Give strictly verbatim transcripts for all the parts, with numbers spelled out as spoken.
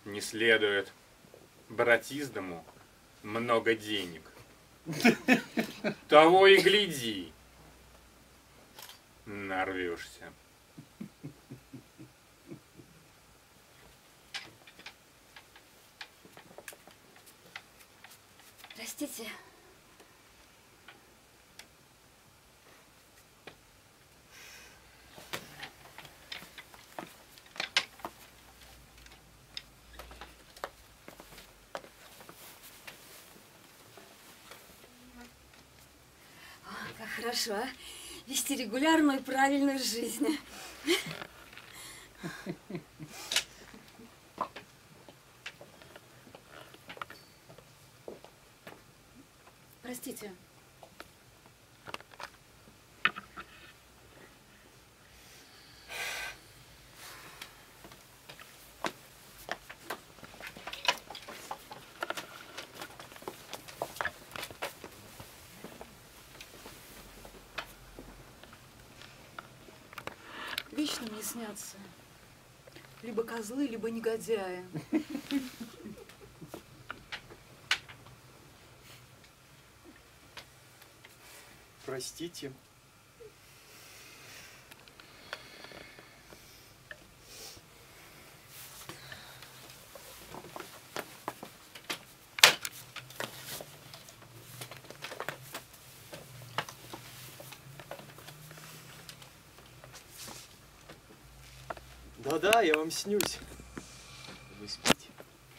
Не следует брать из дому много денег. Того и гляди, нарвешься. Простите. О, как хорошо, а? Вести регулярную и правильную жизнь. Простите. Вечно мне снятся либо козлы, либо негодяи. Простите. Да-да, я вам снюсь. Вы спите.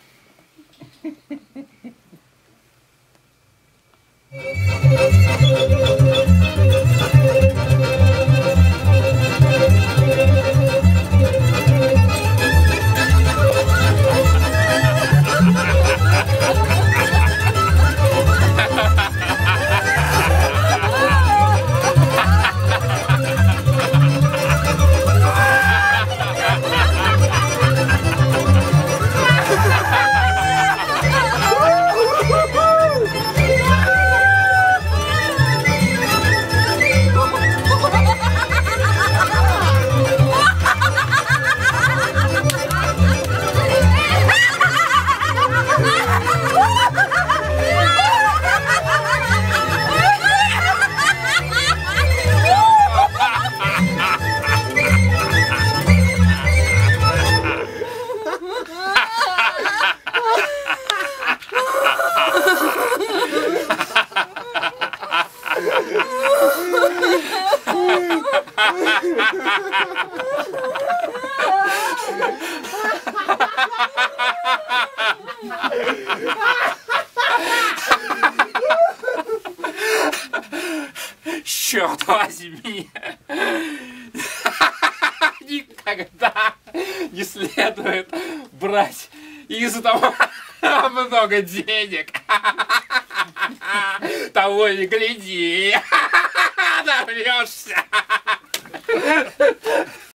Черт возьми! Никогда не следует брать из дома много денег. Того и гляди, наврешься.